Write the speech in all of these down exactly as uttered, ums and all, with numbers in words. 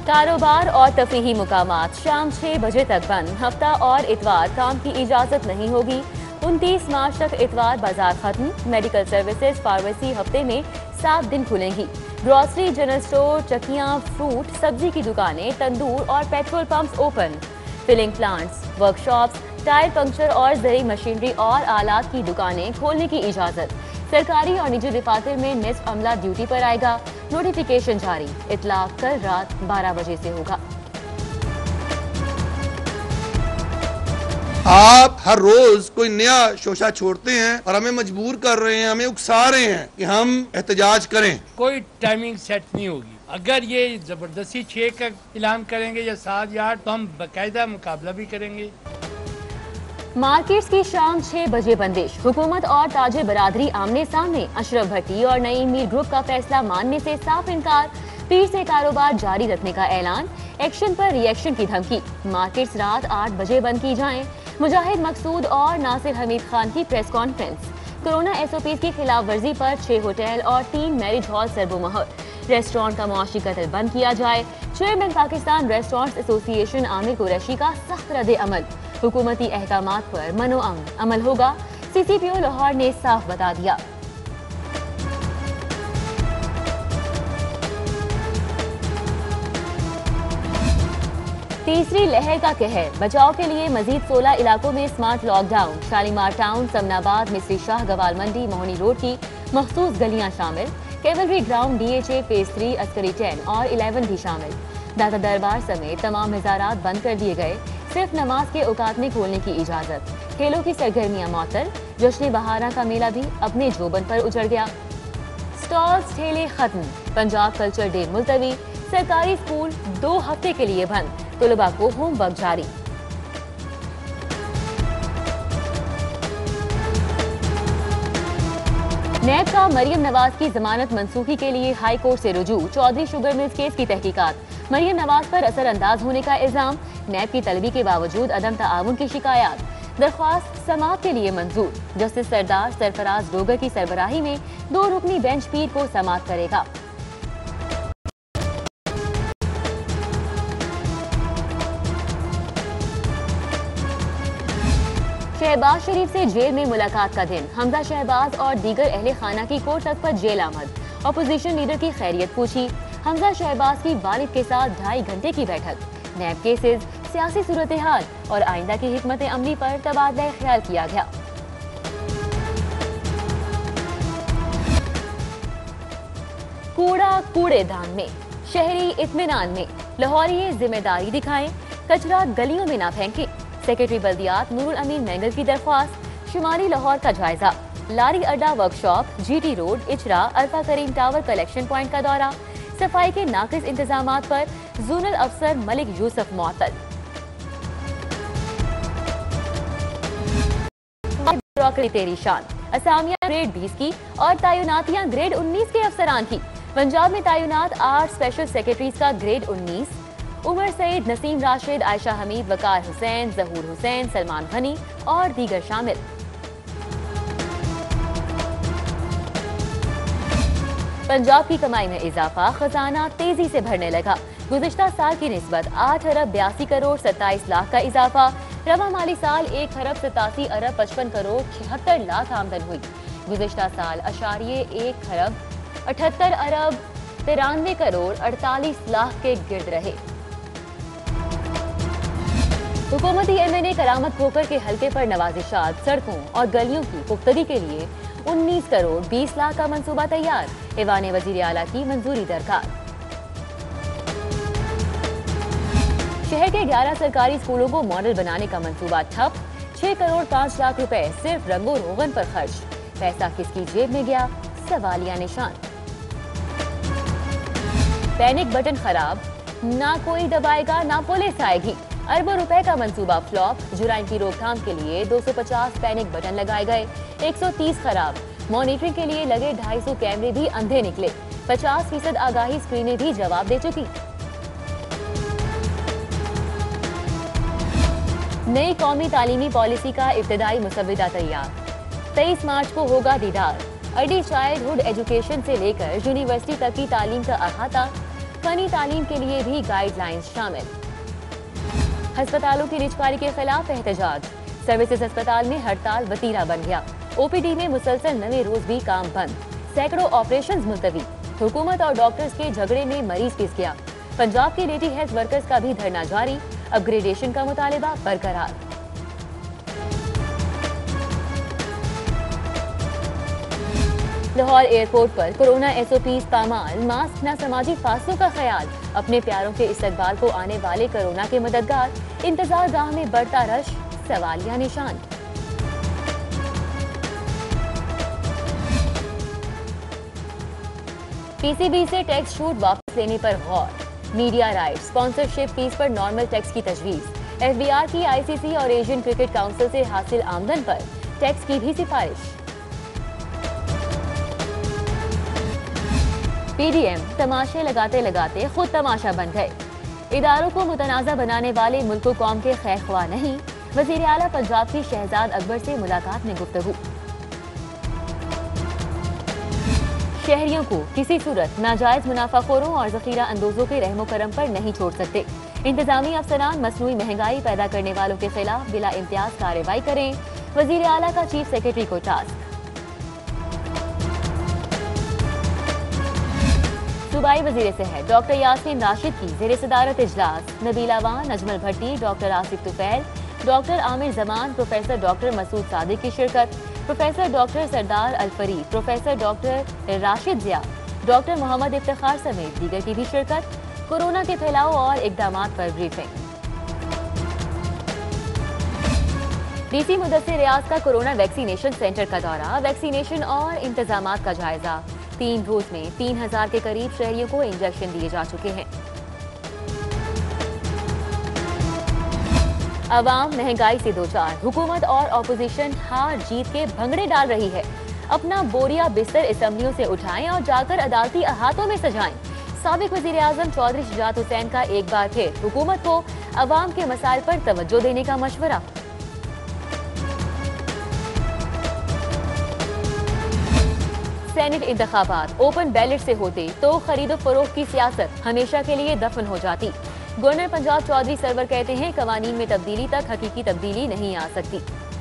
कारोबार और तफरीही मुकामात शाम छह बजे तक बंद। हफ्ता और इतवार काम की इजाजत नहीं होगी। उनतीस मार्च तक इतवार बाजार खत्म। मेडिकल सर्विसेज फार्मेसी हफ्ते में सात दिन खुलेंगी। ग्रोसरी, जनरल स्टोर, चक्कियां, फ्रूट, सब्जी की दुकानें, तंदूर और petrol pumps open. Filling plants, workshops, tyre puncture और जरी मशीनरी और आलात की दुकानें खोलने की इजाजत। सरकारी और निजी दफातर में निस्फ अमला ड्यूटी पर आएगा। नोटिफिकेशन जारी। इतलाक कल रात बारह बजे से होगा। आप हर रोज कोई नया शोशा छोड़ते हैं और हमें मजबूर कर रहे हैं, हमें उकसा रहे हैं कि हम एहतजाज करें। कोई टाइमिंग सेट नहीं होगी। अगर ये जबरदस्ती छह का ऐलान करेंगे या सात या आठ, तो हम बाकायदा मुकाबला भी करेंगे। मार्केट्स की शाम छह बजे बंदिश। हुकूमत और ताजिर बरादरी आमने सामने। अशरफ भट्टी और नईम मीर ग्रुप का फैसला मानने से साफ इनकार। पीर से कारोबार जारी रखने का ऐलान। एक्शन पर रिएक्शन की धमकी। मार्केट्स रात आठ बजे बंद की जाएं। मुजाहिद मकसूद और नासिर हमीद खान की प्रेस कॉन्फ्रेंस। कोरोना एसओपी की खिलाफ वर्जी पर छह होटल और तीन मैरिज हॉल सरबोमहर। रेस्टोरेंट का मुआशी कत्ल बंद किया जाए। Chairman Pakistan restaurants association Aamir Qureshi का सख्त रद्द अमल। हुकूमती अहकामात पर मनो अमन अमल होगा। सीसीपीओ लाहौर ने साफ बता दिया। तीसरी लहर का कहर। बचाव के लिए मजीद सोलह इलाकों में smart lockdown. Shalimar town, Samanabad, Misri Shah, गवाल मंडी, मोहनी रोड की मखसूस गलियां शामिल। Cavalry ground, DHA phase three, Askari ten और इलेवन भी शामिल। दाता दरबार समेत तमाम मज़ारात बंद कर दिए गए। सिर्फ नमाज के औकात में खोलने की इजाजत। खेलों की सरगर्मियां मअतल। जश्न बहारा का मेला भी अपने जोबन पर उजड़ गया। स्टॉल्स, ठेले खत्म। पंजाब कल्चर डे मुलतवी। सरकारी स्कूल दो हफ्ते के लिए बंद। तुलबा को होमवर्क जारी। नैब का मरियम नवाज की जमानत मंसूखी के लिए हाई कोर्ट से रुजू। चौधरी शुगर मिल्स केस की तहकीकात। मरियम नवाज पर असरअंदाज होने का इल्जाम। नैब की तलबी के बावजूद अदम ताआवुन की शिकायत। दरख्वास्त समाअत के लिए मंजूर। जस्टिस सरदार सरफराज डोगर की सरबराही में दो रुकनी बेंच पीर को समाअत करेगा। शहबाज शरीफ से जेल में मुलाकात का दिन। हमजा शहबाज और दीगर अहले खाना की कोर्ट तक पर जेल आमद। अपोजिशन लीडर की खैरियत पूछी। हमजा शहबाज की वालिद के साथ ढाई घंटे की बैठक। नैब केसेस, सियासी सूरत हाल और आइंदा की हिकमत अमली पर तबादला ख्याल किया गया। कूड़ा कूड़ेदान में, शहरी इत्मीनान में। लाहौरी जिम्मेदारी दिखाएं, कचरा गलियों में ना फेंकें। सेक्रेटरी बल्दियात नूरुल अमीन मैंगल की दरख्वास्त। शुमारी लाहौर का जायजा। लारी अड्डा workshop, GT road, Ichhra, Alfa Karim tower collection point का दौरा। सफाई के नाकिस इंतजामात पर जोनल अफसर मलिक यूसुफ मुअत्तल। तेरी शान। असामियां ग्रेड बीस की और तायुनातियां ग्रेड उन्नीस के अफसरान की। पंजाब में तायुनात आठ स्पेशल सेक्रेटरीज का ग्रेड उन्नीस। उमर सईद, नसीम राशिद, आयशा हमीद, वकार हुसैन, जहूर हुसैन, सलमान गनी और दीगर शामिल। पंजाब की कमाई में इजाफा। खजाना तेजी से भरने लगा। गुज़िश्ता साल की निस्बत आठ अरब बयासी करोड़ सत्ताईस लाख का इजाफा। रवा माली साल एक खरब सतासी अरब पचपन करोड़ छिहत्तर लाख आमदन हुई। गुज़िश्ता साल अशारिये एक खरब अठहत्तर अरब तिरानवे करोड़ अड़तालीस लाख के गिर्द रहे। हुकूमती एमएनए करामत खोकर के हल्के पर नवाजिशात, सड़कों और गलियों की पुख्तगी के लिए उन्नीस करोड़ बीस लाख का मंसूबा तैयार। ऐवान वजीर आला की मंजूरी दरकार। शहर के ग्यारह सरकारी स्कूलों को मॉडल बनाने का मंसूबा ठप। छह करोड़ पाँच लाख रुपए सिर्फ रंगो रोगन पर खर्च। पैसा किसकी जेब में गया, सवालिया निशान। पैनिक बटन खराब। ना कोई दबाएगा ना पुलिस आएगी। अरबों रुपए का मंसूबा फ्लॉप। जुराइम की रोकथाम के लिए दो सौ पचास पैनिक बटन लगाए गए। एक सौ तीस खराब। मॉनिटरिंग के लिए लगे ढाई सौ कैमरे भी अंधे निकले। पचास फीसद आगाही स्क्रीनें भी जवाब दे चुकी। नई कौमी तालीमी पॉलिसी का इब्तदाई मुसव्विदा तैयार। तेईस मार्च को होगा दीदार। अर्ली चाइल्डहुड एजुकेशन से लेकर यूनिवर्सिटी तक की तालीम का अहाता। फनी तालीम के लिए भी गाइडलाइंस शामिल। अस्पतालों की निजकारी के खिलाफ एहतजाज, सर्विसेज अस्पताल में हड़ताल वतीरा बन गया। ओपीडी में मुसलसल नवे रोज भी काम बंद, सैकड़ों ऑपरेशंस मुलतवी। हुकूमत और डॉक्टर्स के झगड़े में मरीज पिस गया। पंजाब के लेडी हेल्थ वर्कर्स का भी धरना जारी, अपग्रेडेशन का मुतालिबा बरकरार। लाहौर एयरपोर्ट पर कोरोना एसओपीज पामाल, मास्क न समाजी फासलों का ख्याल, अपने प्यारों के इस्तकबाल को आने वाले कोरोना के मददगार, इंतजार गाह में बढ़ता रश, सवालिया निशान। पीसीबी से टैक्स छूट वापस लेने पर गौर, मीडिया राइट, स्पॉन्सरशिप फीस पर नॉर्मल टैक्स की तजवीज। एफबीआर की आईसीसी और एशियन क्रिकेट काउंसिल से हासिल आमदन पर टैक्स की भी सिफारिश। पीडीएम तमाशे लगाते लगाते खुद तमाशा बन गए। इदारों को मुतनाज़ा बनाने वाले मुल्क कौम के खैरख्वाह नहीं, वज़ीर आला पंजाब की शहजाद अकबर से मुलाकात में गुफ्तगू। शहरियों को किसी सूरत नाजायज मुनाफाखोरों और जखीरा अंदोजों के रहमो करम पर नहीं छोड़ सकते। इंतजामी अफसरान मसनूई महंगाई पैदा करने वालों के खिलाफ बिला इम्तियाज कार्रवाई करें, वज़ीर आला का चीफ सेक्रेटरी को टास्क। सूबाई वजीर सेहत डॉक्टर यासीन राशिद की ज़ेरे सदारत इजलास, Nabila Wan, Ajmal Bhatti, doctor Asif Tufail, doctor Aamir Zaman, professor doctor Masood Sadiq की शिरकत, professor doctor Sardar Al Farid, professor doctor Rashid Zia, doctor Mohammad Iftikhar समेत दीगर की भी शिरकत। कोरोना के फैलाव और इकदामात पर ब्रीफिंग। डीसी मुदस्सिर रियाज का कोरोना वैक्सीनेशन सेंटर का दौरा, वैक्सीनेशन और इंतजामात का जायजा। तीन रोज में तीन हजार के करीब शहरियों को इंजेक्शन दिए जा चुके हैं। अवाम महंगाई से दो चार, हुकूमत और ऑपोजिशन हार जीत के भंगड़े डाल रही है। अपना बोरिया बिस्तर असम्बलियों से उठाएं और जाकर अदालती अहातों में सजाएं। साबिक वजीर आजम चौधरी शुजात हुसैन का एक बार फिर हुकूमत को अवाम के मसाइल पर तवज्जो देने का मशवरा। सेनेट इंतखाबात ओपन बैलेट से होते तो खरीदो फरोख्त की सियासत हमेशा के लिए दफन हो जाती। गवर्नर पंजाब चौधरी सरवर कहते हैं कवानीन में तब्दीली तक हकीकी तब्दीली नहीं आ सकती।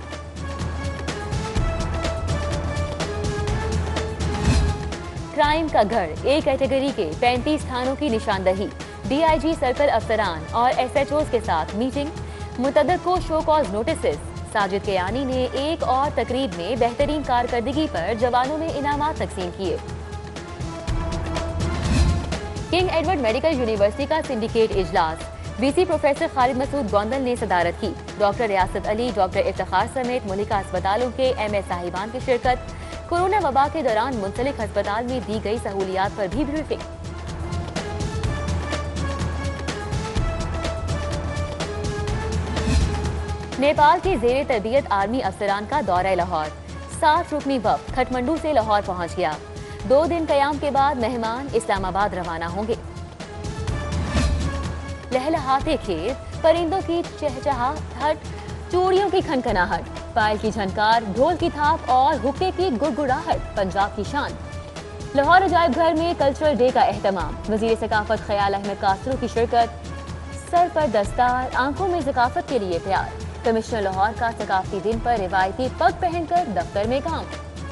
क्राइम का घर, ए कैटेगरी के पैंतीस थानों की निशानदही, डीआईजी सर्कल अफसरान और एसएचओ के साथ मीटिंग, मुतद्दद को show cause notice. Sajid Kiyani ने एक और तकरीब में बेहतरीन कारकर्दगी पर जवानों में इनामात तकसीम किए। किंग एडवर्ड मेडिकल यूनिवर्सिटी का सिंडिकेट इजलास, वीसी प्रोफेसर खालिद मसूद गोंदल ने सदारत की। डॉक्टर रियासत अली, डॉक्टर इफ्तिखार समेत मुल्का अस्पतालों के एम एस साहिबान की शिरकत। कोरोना वबा के दौरान मुंसलिक अस्पताल में दी गई सहूलियात पर भी ब्रीफिंग। नेपाल के जेरे तरबियत आर्मी अफसरान का दौरा लाहौर, सात रुकनी वफ्द खटमंडू से लाहौर पहुंच गया। दो दिन कयाम के बाद मेहमान इस्लामाबाद रवाना होंगे। लहलहाते खेत, परिंदों की चहचहाहट, चूड़ियों की खनखनाहट, पायल की झनकार, ढोल की थाप और हुक्के की गुड़गुड़ाहट पंजाब की शान। लाहौर अजायब घर में कल्चरल डे का एहतमाम, वजीर सकाफत ख्याल अहमद कासरू की शिरकत। सर पर दस्तार, आंखों में सकाफत के लिए प्यार। कमिश्नर लाहौर का सकाफती दिन पर रिवायती पग पहनकर दफ्तर में काम।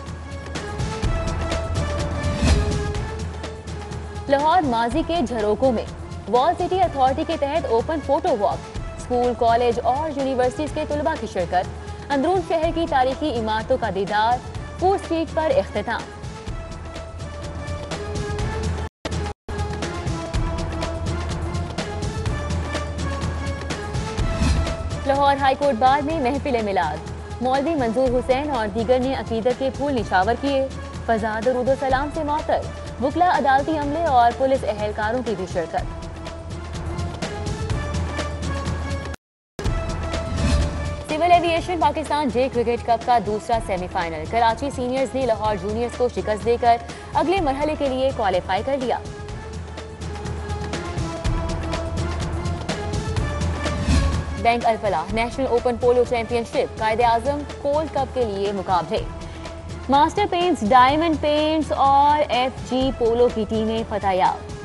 लाहौर माजी के झरोकों में वॉल सिटी अथॉरिटी के तहत open photo walk, school, college और यूनिवर्सिटीज के तुलबा की शिरकत। अंदरून शहर की तारीखी इमारतों का दीदार, फूड स्ट्रीट पर इख्तिताम। लाहौर हाईकोर्ट बार में महफिल मिलाद, मौलवी मंजूर हुसैन और दीगर ने अकीदत के फूल निशावर किए। फजा दरूद सलाम से मौतर, वकला, अदालती अमले और पुलिस एहलकारों की भी शिरकत। Civil aviation Pakistan J cricket cup का दूसरा सेमीफाइनल, कराची सीनियर्स ने लाहौर जूनियर्स को शिकस्त देकर अगले मरहले के लिए क्वालिफाई कर लिया। Bank Alfalah national open polo championship, Quaid Azam gold cup के लिए मुकाबले। मास्टर पेंट्स, डायमंड पेंट्स और एफ जी पोलो की टीमें फतहयाब।